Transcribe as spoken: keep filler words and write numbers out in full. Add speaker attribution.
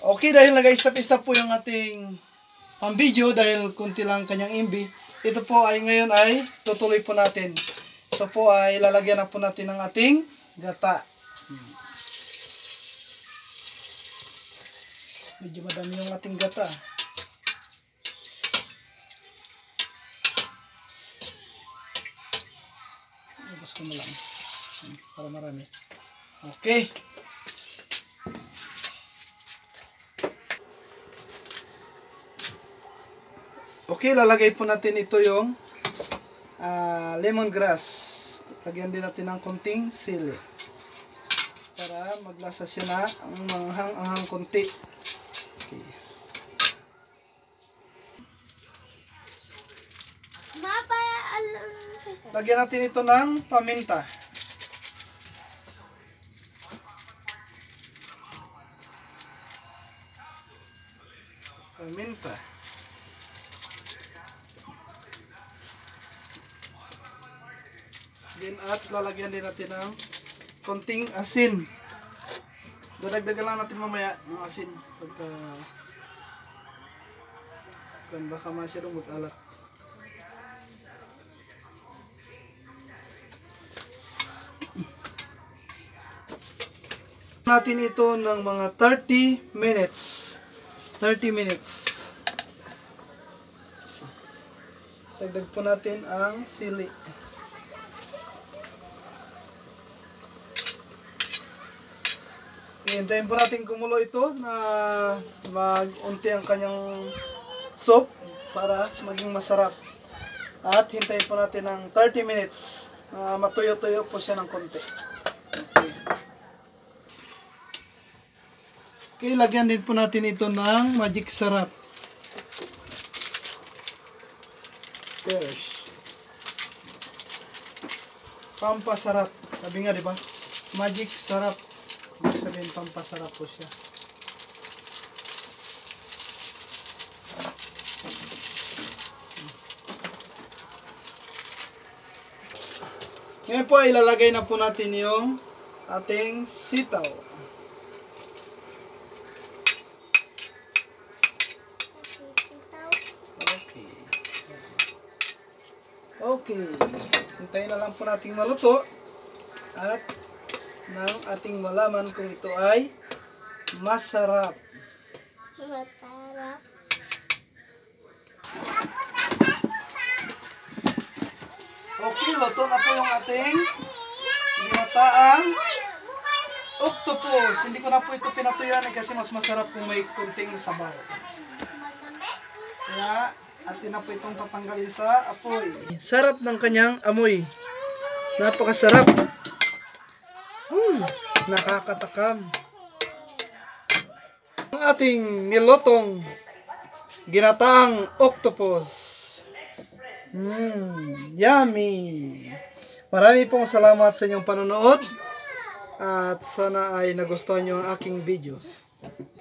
Speaker 1: Okay, dahil nag-stop-stop po yung ating pang-video dahil kunti lang kanyang M B. Ito po ay ngayon ay tutuloy po natin. Ito po ay lalagyan na po natin ng ating gata. Hmm. Medyo madami yung ating gata. Ibas ko na lang. Para marami. Okay. Okay, lalagay po natin ito yung uh, lemongrass. Lagyan din natin ng konting sili. Para maglasa siya na ang manghang-anghang konti. Okay. Lagyan natin ito ng paminta. Paminta. Then at lalagyan din natin ng konting asin. Dadagdagan lang natin mamaya ng asin pagka kan baka masyadong mag-alat. Natin ito ng mga thirty minutes. thirty minutes. Dagdag po natin ang sili. Hintayin po natin kumulo ito na mag-unti ang kanyang soup para maging masarap. At hintayin po natin ng thirty minutes. Uh, matuyo-tuyo po siya ng konti. Okay. Okay, lagyan din po natin ito ng magic sarap. Fresh. Pampasarap. Sabi nga, di ba? Magic sarap. Ibig sabihin, pampasarap po siya. Ngayon po, ilalagay na po natin yung ating sitaw. Okay. Okay. Hintayin na lang po natin maluto. At nang ating malaman kung ito ay masarap.
Speaker 2: Masarap.
Speaker 1: Okay, luto na po yung ating ginataang octopus. Hindi ko na po ito pinatuyuan kasi mas masarap kung may kunting sabaw. Kaya atin na po itong tatanggalin sa apoy. Sarap ng kanyang amoy. Napakasarap. Hmm, nakakatakam. Ang ating nilotong ginataang octopus. Hmm, yummy. Marami pong salamat sa inyong panonood at sana ay nagustuhan nyo ang aking video.